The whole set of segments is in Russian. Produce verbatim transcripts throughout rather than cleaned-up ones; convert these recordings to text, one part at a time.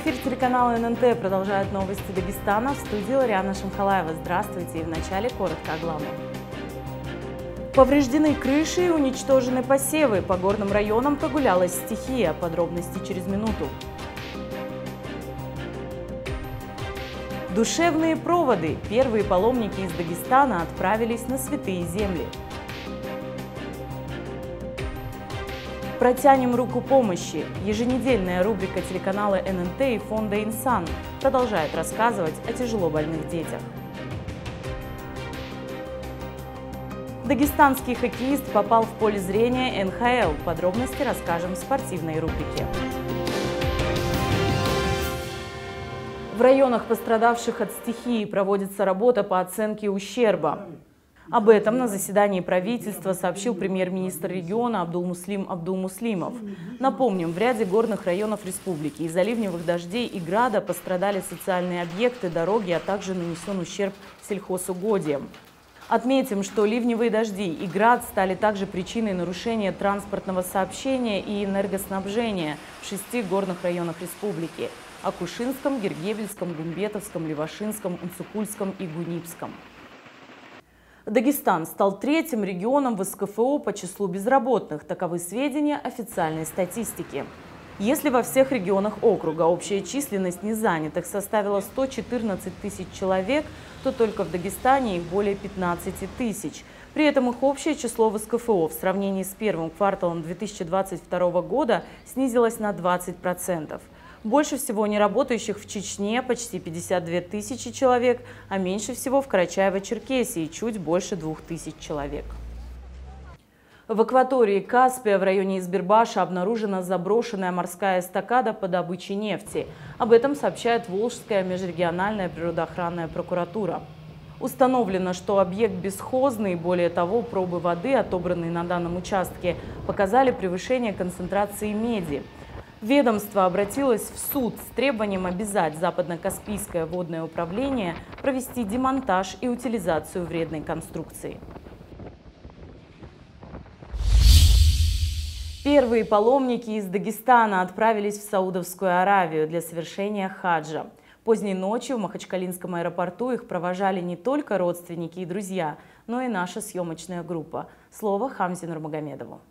Эфир телеканала эн эн тэ продолжает новости Дагестана. В студии Лариана Шамхалаева. Здравствуйте. И вначале коротко о главном. Повреждены крыши и уничтожены посевы. По горным районам прогулялась стихия. Подробности через минуту. Душевные проводы. Первые паломники из Дагестана отправились на святые земли. Протянем руку помощи. Еженедельная рубрика телеканала эн эн тэ и фонда «Инсан» продолжает рассказывать о тяжело больных детях. Дагестанский хоккеист попал в поле зрения эн ха эл. Подробности расскажем в спортивной рубрике. В районах, пострадавших от стихии, проводится работа по оценке ущерба. Об этом на заседании правительства сообщил премьер-министр региона Абдулмуслим Абдулмуслимов. Напомним, в ряде горных районов республики из-за ливневых дождей и града пострадали социальные объекты, дороги, а также нанесен ущерб сельхозугодиям. Отметим, что ливневые дожди и град стали также причиной нарушения транспортного сообщения и энергоснабжения в шести горных районах республики – Акушинском, Гергебельском, Гумбетовском, Левашинском, Унцукульском и Гунипском. Дагестан стал третьим регионом в эс ка эф о по числу безработных. Таковы сведения официальной статистики. Если во всех регионах округа общая численность незанятых составила сто четырнадцать тысяч человек, то только в Дагестане их более пятнадцати тысяч. При этом их общее число в эс ка эф о в сравнении с первым кварталом две тысячи двадцать второго года снизилось на двадцать процентов. Больше всего неработающих в Чечне – почти пятьдесят две тысячи человек, а меньше всего в Карачаево-Черкесии – чуть больше двух тысяч человек. В акватории Каспия в районе Избербаша обнаружена заброшенная морская эстакада по добыче нефти. Об этом сообщает Волжская межрегиональная природоохранная прокуратура. Установлено, что объект бесхозный, более того, пробы воды, отобранные на данном участке, показали превышение концентрации меди. Ведомство обратилось в суд с требованием обязать Западно-Каспийское водное управление провести демонтаж и утилизацию вредной конструкции. Первые паломники из Дагестана отправились в Саудовскую Аравию для совершения хаджа. Поздней ночью в Махачкалинском аэропорту их провожали не только родственники и друзья, но и наша съемочная группа. Слово Хамзе Нурмагомедову.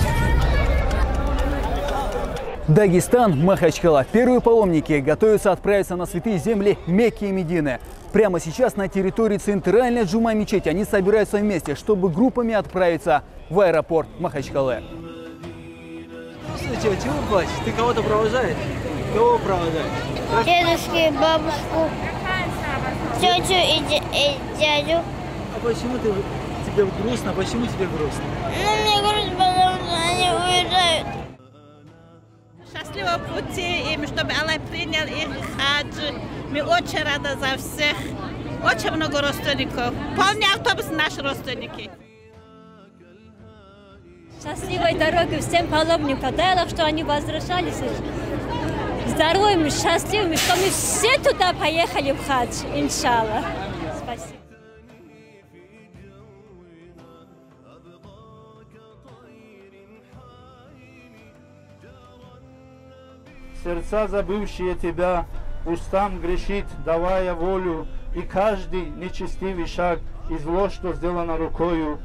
Дагестан, Махачкала. Первые паломники готовятся отправиться на святые земли Мекки и Медины. Прямо сейчас на территории центральной джума-мечети они собираются вместе, чтобы группами отправиться в аэропорт Махачкалы. Слушайте, чего плачешь? Ты кого-то провожаешь? Кого провожаешь? Дедушку, бабушку, тетю и, и дядю. А почему ты, тебе грустно? Почему тебе грустно? Ну, мне грустно, потому что они уезжают. Счастливого пути им, чтобы Аллах принял их хадж. Мы очень рады за всех. Очень много родственников. Полный автобус наши родственники. Счастливой дороги всем паломникам. Дай Аллах, что они возвращались здоровыми, счастливыми, что мы все туда поехали в хадж, иншаллах. Спасибо. Сердца, забывшие тебя, устам грешит, давая волю, и каждый нечестивый шаг из зло, что сделано рукою.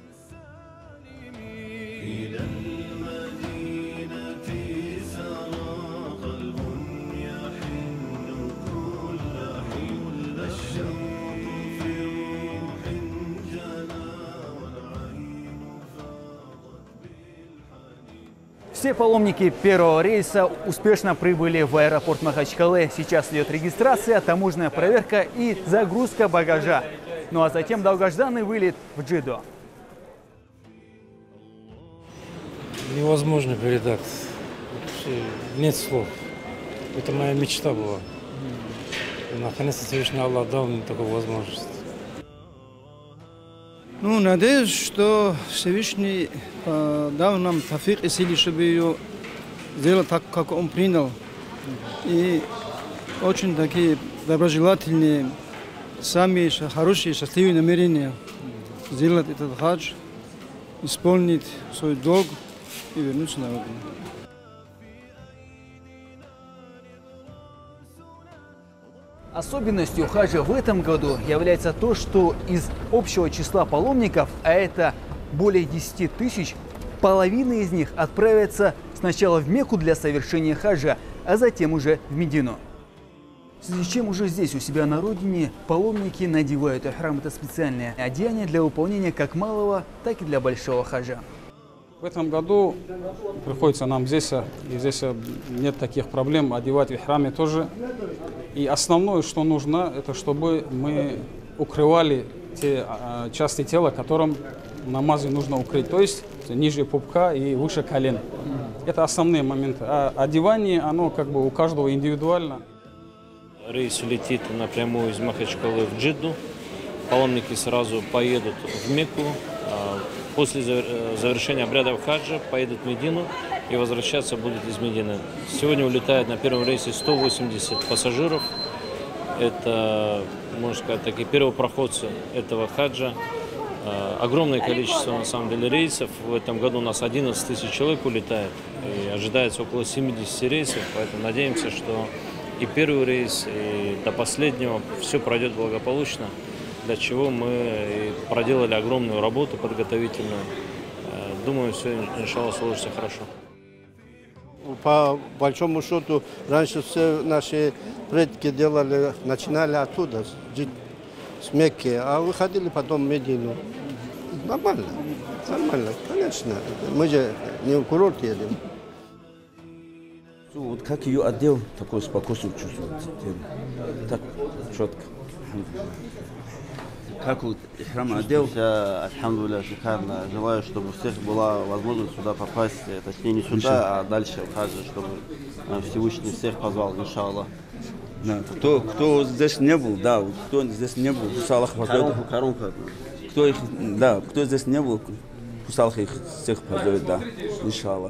Все паломники первого рейса успешно прибыли в аэропорт Махачкалы. Сейчас идет регистрация, таможенная проверка и загрузка багажа. Ну а затем долгожданный вылет в Джидду. Невозможно передать. Нет слов. Это моя мечта была. Наконец-то Всевышний Аллах дал мне такую возможность. Ну, надеюсь, что Всевышний э, дал нам тафик и силы, чтобы ее сделать так, как он принял. И очень такие доброжелательные, самые хорошие, счастливые намерения сделать этот хадж, исполнить свой долг и вернуться на родину. Особенностью хаджа в этом году является то, что из общего числа паломников, а это более десяти тысяч, половина из них отправятся сначала в Мекку для совершения хаджа, а затем уже в Медину. В связи с чем уже здесь, у себя на родине, паломники надевают ихрам. Это специальное одеяние для выполнения как малого, так и для большого хаджа. В этом году приходится нам здесь, и здесь нет таких проблем, одевать в храме тоже. И основное, что нужно, это чтобы мы укрывали те части тела, которым намазе нужно укрыть, то есть ниже пупка и выше колен. Это основные моменты. А одевание, оно как бы у каждого индивидуально. Рейс летит напрямую из Махачкалы в Джидду. Паломники сразу поедут в Мекку. После завершения обрядов хаджа поедут в Медину и возвращаться будут из Медины. Сегодня улетает на первом рейсе сто восемьдесят пассажиров. Это, можно сказать, такие первопроходцы этого хаджа. Огромное количество, на самом деле, рейсов. В этом году у нас одиннадцать тысяч человек улетает. И ожидается около семидесяти рейсов. Поэтому надеемся, что и первый рейс, и до последнего все пройдет благополучно. Для чего мы проделали огромную работу подготовительную. Думаю, все, иншаллах, сложится хорошо. По большому счету, раньше все наши предки делали, начинали оттуда, с Мекки, а выходили потом в Медину. Нормально, нормально, конечно. Мы же не в курорт едем. Вот как ее одел, такое спокойствие чувствует. Так, четко. Как вот храм одел? Альхамдулилля, шикарно. Желаю, чтобы у всех была возможность сюда попасть. Точнее, не сюда, а дальше в хаджи, чтобы Всевышний всех позвал, иншаллах. Да. Кто, кто здесь не был, да, кто здесь не был, пусть Аллах позовет. Коронка. Кто их, да, кто здесь не был, пусть Аллах их всех позовет, да, иншаллах.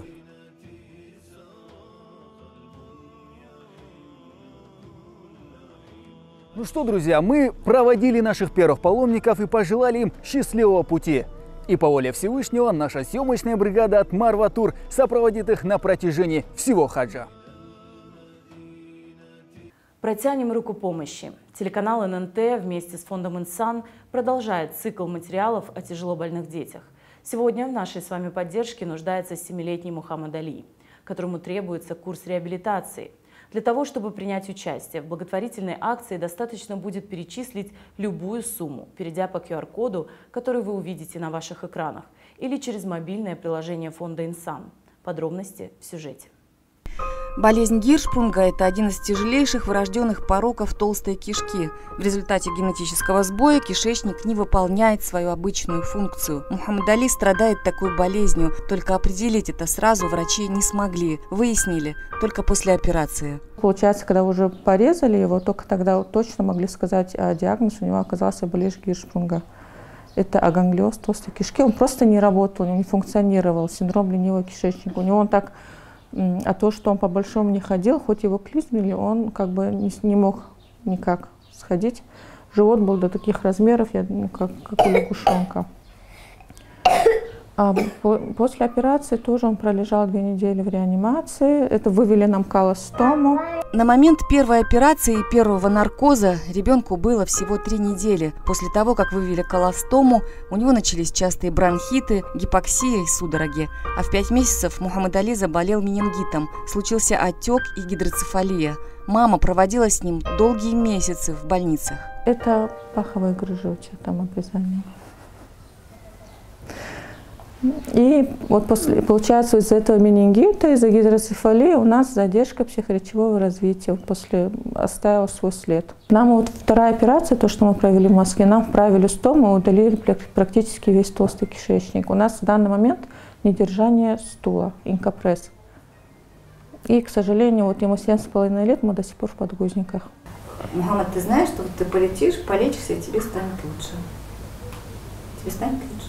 Ну что, друзья, мы проводили наших первых паломников и пожелали им счастливого пути. И по воле Всевышнего наша съемочная бригада от Марва Тур сопроводит их на протяжении всего хаджа. Протянем руку помощи. Телеканал эн эн тэ вместе с фондом «Инсан» продолжает цикл материалов о тяжелобольных детях. Сегодня в нашей с вами поддержке нуждается семилетний Мухаммад Али, которому требуется курс реабилитации. Для того, чтобы принять участие в благотворительной акции, достаточно будет перечислить любую сумму, перейдя по ку ар коду, который вы увидите на ваших экранах, или через мобильное приложение фонда «Инсан». Подробности в сюжете. Болезнь Гиршпрунга – это один из тяжелейших врожденных пороков толстой кишки. В результате генетического сбоя кишечник не выполняет свою обычную функцию. Мухаммад Али страдает такой болезнью, только определить это сразу врачи не смогли. Выяснили только после операции. Получается, когда уже порезали его, только тогда точно могли сказать диагноз, у него оказался болезнь Гиршпрунга. Это аганглиоз толстой кишки. Он просто не работал, не функционировал, синдром ленивого кишечника. У него он так... А то, что он по-большому не ходил, хоть его клизмили, он как бы не, не мог никак сходить. Живот был до таких размеров, я, ну, как, как у лягушонка. А по, после операции тоже он пролежал две недели в реанимации. Это вывели нам колостому. На момент первой операции и первого наркоза ребенку было всего три недели. После того, как вывели колостому, у него начались частые бронхиты, гипоксия и судороги. А в пять месяцев Мухаммад Али заболел менингитом. Случился отек и гидроцефалия. Мама проводила с ним долгие месяцы в больницах. Это паховая грыжа, у тебя там описание. И вот после, получается, из-за этого менингита, из-за гидроцефалии у нас задержка психоречевого развития после оставила свой след. Нам вот вторая операция, то, что мы провели в Москве, нам вправили стому, удалили практически весь толстый кишечник. У нас в данный момент недержание стула, инкопресс. И, к сожалению, вот ему семь с половиной лет, мы до сих пор в подгузниках. Мухаммад, ты знаешь, что вот ты полетишь, полечишься, и тебе станет лучше? Тебе станет лучше?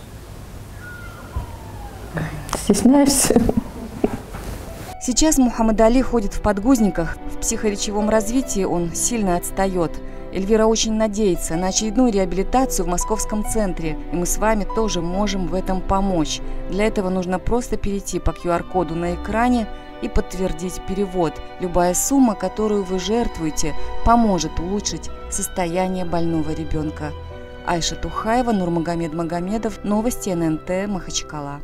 Стесняешься? Сейчас Мухаммад Али ходит в подгузниках. В психоречевом развитии он сильно отстает. Эльвира очень надеется на очередную реабилитацию в московском центре. И мы с вами тоже можем в этом помочь. Для этого нужно просто перейти по ку ар коду на экране и подтвердить перевод. Любая сумма, которую вы жертвуете, поможет улучшить состояние больного ребенка. Айша Тухаева, Нурмагомед Магомедов, новости эн эн тэ, Махачкала.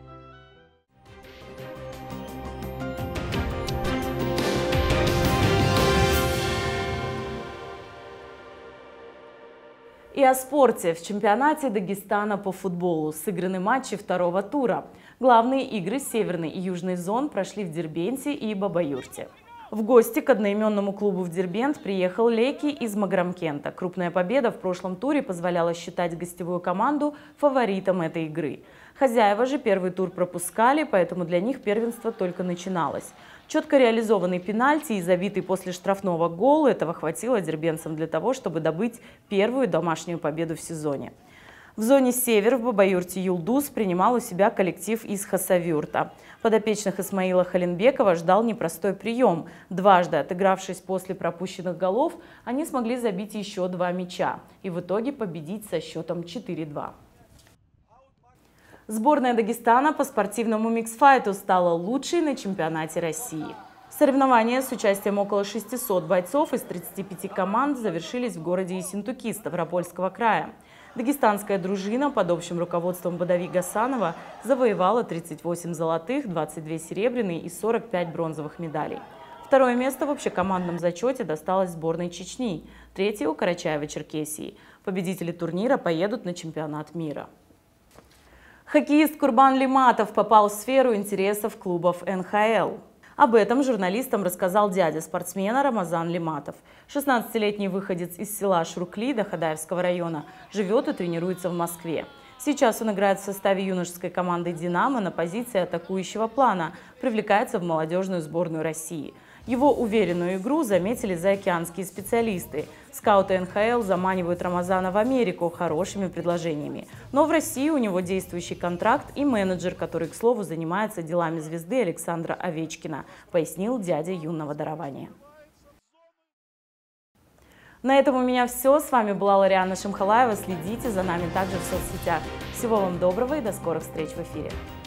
И о спорте. В чемпионате Дагестана по футболу сыграны матчи второго тура. Главные игры северной и южной зон прошли в Дербенте и Бабаюрте. В гости к одноименному клубу в Дербент приехал Леки из Маграмкента. Крупная победа в прошлом туре позволяла считать гостевую команду фаворитом этой игры. Хозяева же первый тур пропускали, поэтому для них первенство только начиналось. Четко реализованный пенальти и забитый после штрафного гол — этого хватило дербенцам для того, чтобы добыть первую домашнюю победу в сезоне. В зоне «Север» в Бабаюрте «Юлдуз» принимал у себя коллектив из Хасавюрта. Подопечных Исмаила Халинбекова ждал непростой прием. Дважды отыгравшись после пропущенных голов, они смогли забить еще два мяча и в итоге победить со счетом четыре-два. Сборная Дагестана по спортивному миксфайту стала лучшей на чемпионате России. Соревнования с участием около шестисот бойцов из тридцати пяти команд завершились в городе Ессентуки Ставропольского края. Дагестанская дружина под общим руководством Бадави Гасанова завоевала тридцать восемь золотых, двадцать две серебряные и сорок пять бронзовых медалей. Второе место в общекомандном зачете досталось сборной Чечни, третье у Карачаева-Черкесии. Победители турнира поедут на чемпионат мира. Хоккеист Курбан Лиматов попал в сферу интересов клубов эн ха эл. Об этом журналистам рассказал дядя спортсмена Рамазан Лиматов. шестнадцатилетний выходец из села Шуркли Дахадаевского района живет и тренируется в Москве. Сейчас он играет в составе юношеской команды «Динамо» на позиции атакующего плана, привлекается в молодежную сборную России. Его уверенную игру заметили заокеанские специалисты. Скауты эн ха эл заманивают Рамазана в Америку хорошими предложениями. Но в России у него действующий контракт и менеджер, который, к слову, занимается делами звезды Александра Овечкина, пояснил дядя юного дарования. На этом у меня все. С вами была Лариана Шамхалаева. Следите за нами также в соцсетях. Всего вам доброго и до скорых встреч в эфире.